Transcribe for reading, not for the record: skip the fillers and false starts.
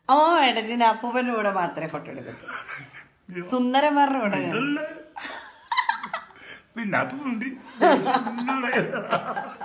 ഓ ഏട്ടത്തിന്റെ അപ്പൂപ്പന്റെ കൂടെ മാത്രമേ ഫോട്ടോ എടുക്കത്തു. സുന്ദരന്മാരുടെ കൂടെ പിന്നെ അത്